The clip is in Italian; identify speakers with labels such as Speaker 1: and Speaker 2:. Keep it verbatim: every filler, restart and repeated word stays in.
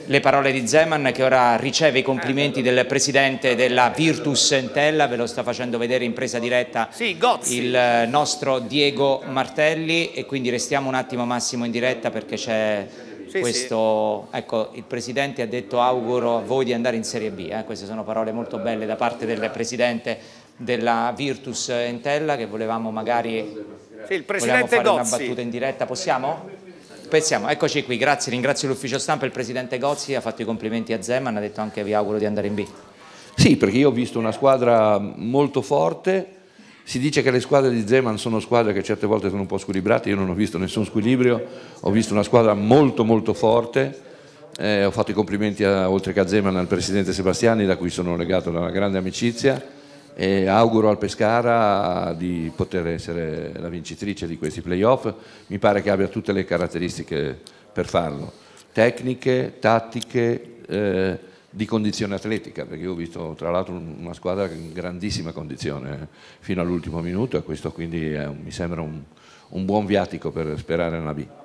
Speaker 1: Le parole di Zeman, che ora riceve i complimenti del presidente della Virtus Entella, ve lo sta facendo vedere in presa diretta
Speaker 2: sì,
Speaker 1: il nostro Diego Martelli, e quindi restiamo un attimo Massimo in diretta perché c'è sì, questo, sì. Ecco, il presidente ha detto auguro a voi di andare in Serie B, eh? Queste sono parole molto belle da parte del presidente della Virtus Entella, che volevamo magari
Speaker 2: sì, il
Speaker 1: volevamo fare
Speaker 2: Gozzi.
Speaker 1: una battuta in diretta, possiamo? Pensiamo, eccoci qui, grazie, ringrazio l'ufficio stampa, il presidente Gozzi ha fatto i complimenti a Zeman, ha detto anche vi auguro di andare in B.
Speaker 3: Sì, perché io ho visto una squadra molto forte, si dice che le squadre di Zeman sono squadre che certe volte sono un po' squilibrate, io non ho visto nessun squilibrio, ho visto una squadra molto molto forte, eh, ho fatto i complimenti a, oltre che a Zeman al presidente Sebastiani, da cui sono legato da una grande amicizia, e auguro al Pescara di poter essere la vincitrice di questi playoff. Mi pare che abbia tutte le caratteristiche per farlo, tecniche, tattiche, eh, di condizione atletica, perché io ho visto tra l'altro una squadra in grandissima condizione eh, fino all'ultimo minuto, e questo quindi è un, mi sembra un, un buon viatico per sperare nella B.